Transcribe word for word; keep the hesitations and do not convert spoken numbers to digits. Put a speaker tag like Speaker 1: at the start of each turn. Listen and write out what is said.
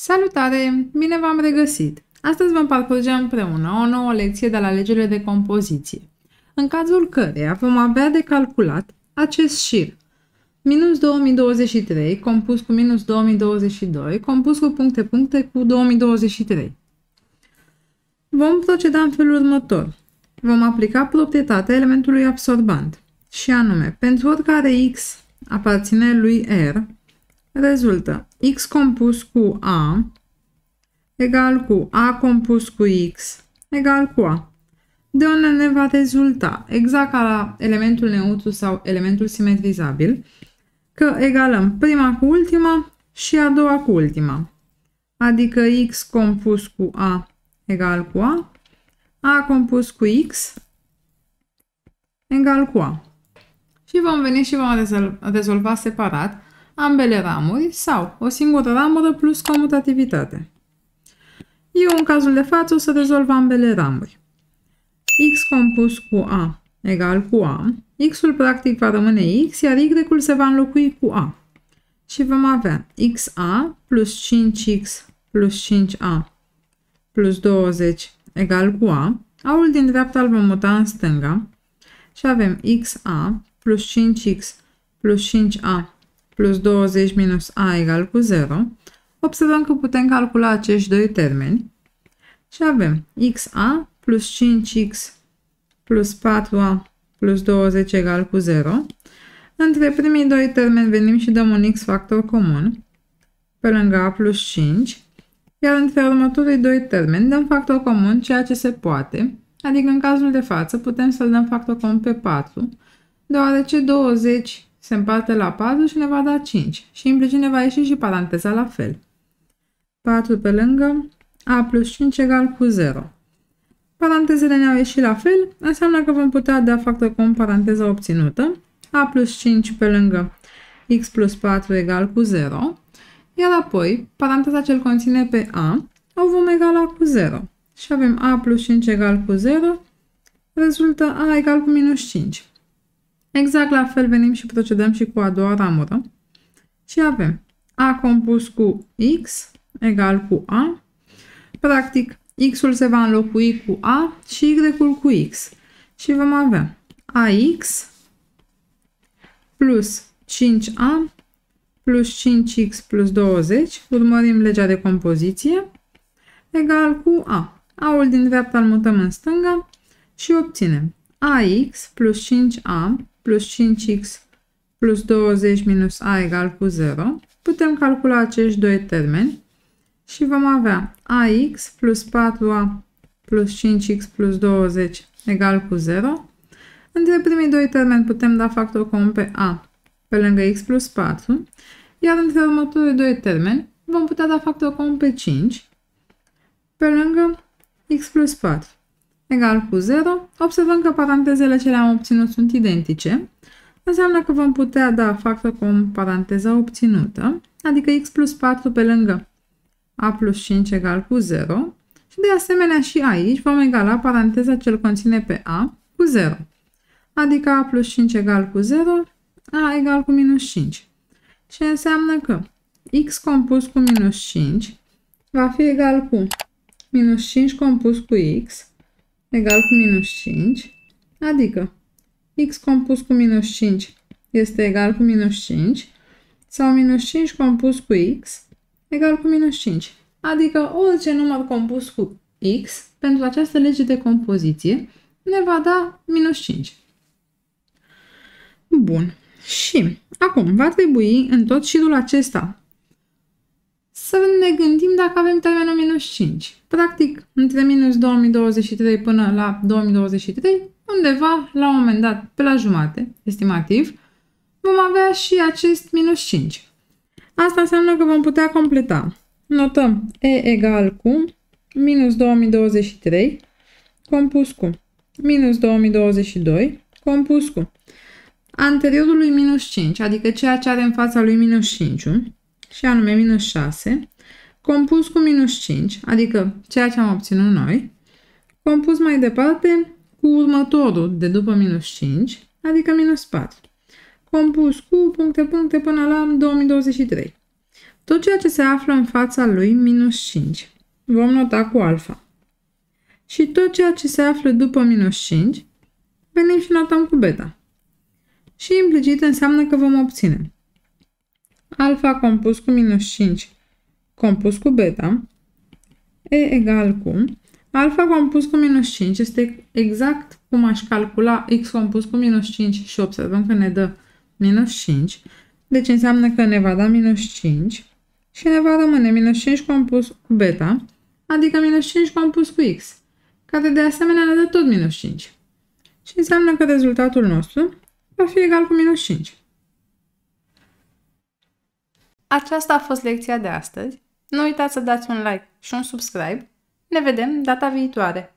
Speaker 1: Salutare! Bine v-am regăsit! Astăzi vom parcurge împreună o nouă lecție de la legile de compoziție, în cazul căreia vom avea de calculat acest șir. Minus două mii douăzeci și trei compus cu minus două mii douăzeci și doi compus cu puncte-puncte cu două mii douăzeci și trei. Vom proceda în felul următor. Vom aplica proprietatea elementului absorbant și anume, pentru oricare x aparține lui R, rezultă x compus cu A egal cu A compus cu X egal cu A. De unde ne va rezulta, exact ca la elementul neutru sau elementul simetrizabil, că egalăm prima cu ultima și a doua cu ultima. Adică x compus cu A egal cu A, A compus cu X egal cu A. Și vom veni și vom rezolva separat ambele ramuri sau o singură ramură plus comutativitate. Eu, în cazul de față, o să rezolv ambele ramuri. X compus cu A egal cu A. X-ul practic va rămâne X, iar Y-ul se va înlocui cu A. Și vom avea xa plus cinci x plus cinci a plus douăzeci egal cu A. A-ul din dreapta îl vom muta în stânga. Și avem xa plus cinci x plus cinci a plus douăzeci minus a egal cu zero. Observăm că putem calcula acești doi termeni și avem xa plus cinci x plus patru a plus douăzeci egal cu zero. Între primii doi termeni venim și dăm un x factor comun pe lângă a plus cinci, iar între următorii doi termeni dăm factor comun ceea ce se poate, adică în cazul de față putem să-l dăm factor comun pe patru, deoarece douăzeci se împarte la patru și ne va da cinci și implicit ne va ieși și paranteza la fel. patru pe lângă a plus cinci egal cu zero. Parantezele ne-au ieșit la fel, înseamnă că vom putea da factor comun paranteza obținută, a plus cinci pe lângă x plus patru egal cu zero, iar apoi paranteza ce îl conține pe a o vom egala cu zero. Și avem a plus cinci egal cu zero, rezultă a egal cu minus cinci. Exact la fel venim și procedăm și cu a doua ramură și avem a compus cu x egal cu a. Practic, x-ul se va înlocui cu a și y-ul cu x. Și vom avea ax plus cinci a plus cinci x plus douăzeci, urmărim legea de compoziție, egal cu a. A-ul din dreapta îl mutăm în stânga și obținem ax plus cinci a plus cinci x plus douăzeci minus a egal cu zero. Putem calcula acești doi termeni și vom avea ax plus patru a plus cinci x plus douăzeci egal cu zero. Între primii doi termeni putem da factor comun pe a pe lângă x plus patru, iar între următorii doi termeni vom putea da factor comun pe cinci pe lângă x plus patru egal cu zero. Observăm că parantezele ce le-am obținut sunt identice. Înseamnă că vom putea da factor comun paranteza obținută, adică x plus patru pe lângă a plus cinci egal cu zero. Și de asemenea și aici vom egala paranteza ce îl conține pe a cu zero. Adică a plus cinci egal cu zero, a egal cu minus cinci. Și înseamnă că x compus cu minus cinci va fi egal cu minus cinci compus cu x egal cu minus cinci, adică x compus cu minus cinci este egal cu minus cinci sau minus cinci compus cu x egal cu minus cinci. Adică orice număr compus cu x pentru această lege de compoziție ne va da minus cinci. Bun. Și acum va trebui în tot șirul acesta să ne gândim dacă avem termenul minus cinci. Practic, între minus două mii douăzeci și trei până la două mii douăzeci și trei, undeva, la un moment dat, pe la jumate, estimativ, vom avea și acest minus cinci. Asta înseamnă că vom putea completa. Notăm e egal cu minus două mii douăzeci și trei compus cu minus două mii douăzeci și doi compus cu anteriorul lui minus cinci, adică ceea ce are în fața lui minus cinci, și anume minus șase, compus cu minus cinci, adică ceea ce am obținut noi, compus mai departe cu următorul de după minus cinci, adică minus patru, compus cu puncte-puncte până la două mii douăzeci și trei. Tot ceea ce se află în fața lui minus cinci vom nota cu alfa. Și tot ceea ce se află după minus cinci venim și notăm cu beta. Și implicit înseamnă că vom obține alfa compus cu minus cinci compus cu beta e egal cu alfa compus cu minus cinci este exact cum aș calcula x compus cu minus cinci și observăm că ne dă minus cinci. Deci înseamnă că ne va da minus cinci și ne va rămâne minus cinci compus cu beta, adică minus cinci compus cu x, care de asemenea ne dă tot minus cinci. Și înseamnă că rezultatul nostru va fi egal cu minus cinci. Aceasta a fost lecția de astăzi. Nu uitați să dați un like și un subscribe. Ne vedem data viitoare!